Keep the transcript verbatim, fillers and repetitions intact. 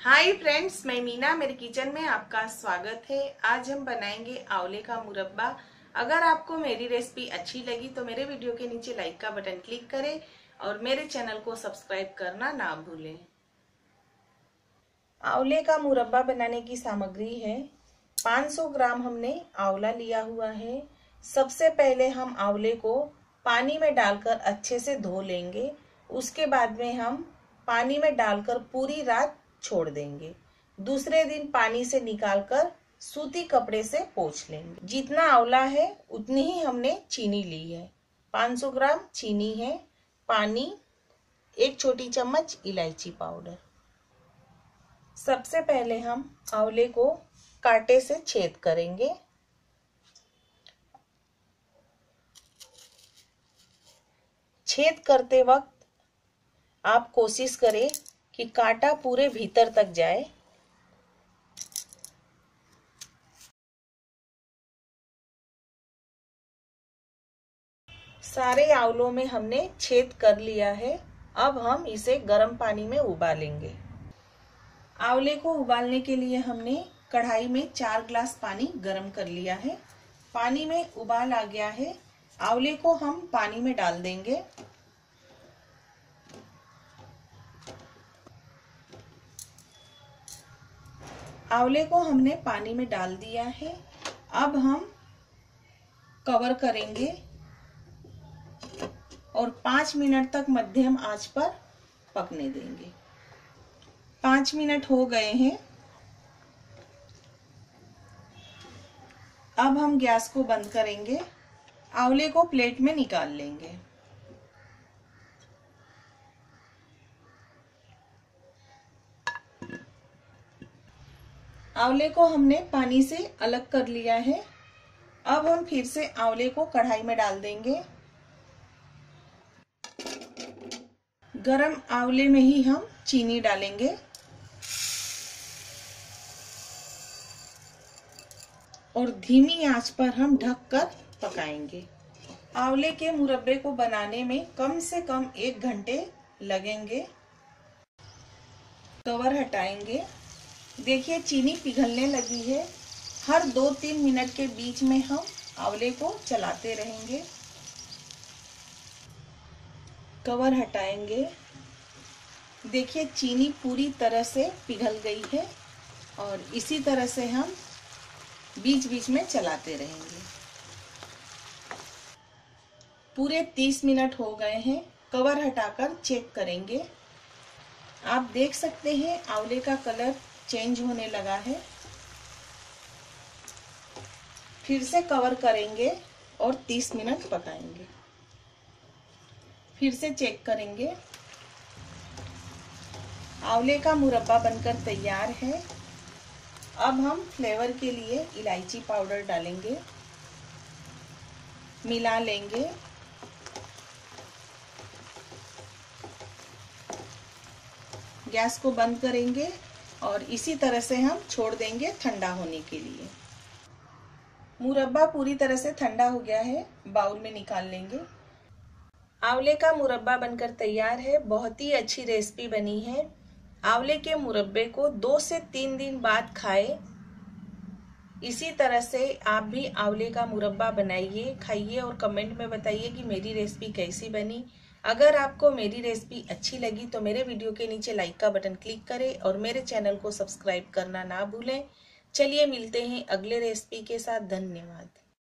Hi friends, मैं मीना, मेरे kitchen में आपका स्वागत है। आज हम बनाएंगे आंवले का मुरब्बा। अगर आपको मेरी रेसिपी अच्छी लगी तो मेरे वीडियो के नीचे लाइक का बटन क्लिक करें और मेरे चैनल को सब्सक्राइब करना ना भूलें। आंवले का मुरब्बा बनाने की सामग्री है पाँच सौ ग्राम हमने आंवला लिया हुआ है। सबसे पहले हम आंवले को पानी में डालकर अच्छे से धो लेंगे। उसके बाद में हम पानी में डालकर पूरी रात छोड़ देंगे। दूसरे दिन पानी से निकालकर सूती कपड़े से पोंछ लेंगे। जितना आंवला है उतनी ही हमने चीनी ली है। पाँच सौ ग्राम चीनी है, पानी, एक छोटी चम्मच इलायची पाउडर। सबसे पहले हम आंवले को कांटे से छेद करेंगे। छेद करते वक्त आप कोशिश करें कि कांटा पूरे भीतर तक जाए। सारे आंवलों में हमने छेद कर लिया है। अब हम इसे गर्म पानी में उबालेंगे। आंवले को उबालने के लिए हमने कढ़ाई में चार ग्लास पानी गर्म कर लिया है। पानी में उबाल आ गया है। आंवले को हम पानी में डाल देंगे। आंवले को हमने पानी में डाल दिया है। अब हम कवर करेंगे और पाँच मिनट तक मध्यम आंच पर पकने देंगे। पाँच मिनट हो गए हैं। अब हम गैस को बंद करेंगे। आंवले को प्लेट में निकाल लेंगे। आंवले को हमने पानी से अलग कर लिया है। अब हम फिर से आंवले को कढ़ाई में डाल देंगे। गरम आंवले में ही हम चीनी डालेंगे और धीमी आंच पर हम ढककर पकाएंगे। आंवले के मुरब्बे को बनाने में कम से कम एक घंटे लगेंगे। कवर हटाएंगे। देखिए चीनी पिघलने लगी है। हर दो तीन मिनट के बीच में हम आंवले को चलाते रहेंगे। कवर हटाएंगे। देखिए चीनी पूरी तरह से पिघल गई है और इसी तरह से हम बीच बीच में चलाते रहेंगे। पूरे तीस मिनट हो गए हैं। कवर हटाकर चेक करेंगे। आप देख सकते हैं आंवले का कलर चेंज होने लगा है। फिर से कवर करेंगे और तीस मिनट पकाएंगे। फिर से चेक करेंगे। आंवले का मुरब्बा बनकर तैयार है। अब हम फ्लेवर के लिए इलायची पाउडर डालेंगे, मिला लेंगे। गैस को बंद करेंगे और इसी तरह से हम छोड़ देंगे ठंडा होने के लिए। मुरब्बा पूरी तरह से ठंडा हो गया है। बाउल में निकाल लेंगे। आंवले का मुरब्बा बनकर तैयार है। बहुत ही अच्छी रेसिपी बनी है। आंवले के मुरब्बे को दो से तीन दिन बाद खाएं। इसी तरह से आप भी आंवले का मुरब्बा बनाइए, खाइए और कमेंट में बताइए कि मेरी रेसिपी कैसी बनी। अगर आपको मेरी रेसिपी अच्छी लगी तो मेरे वीडियो के नीचे लाइक का बटन क्लिक करें और मेरे चैनल को सब्सक्राइब करना ना भूलें। चलिए मिलते हैं अगले रेसिपी के साथ। धन्यवाद।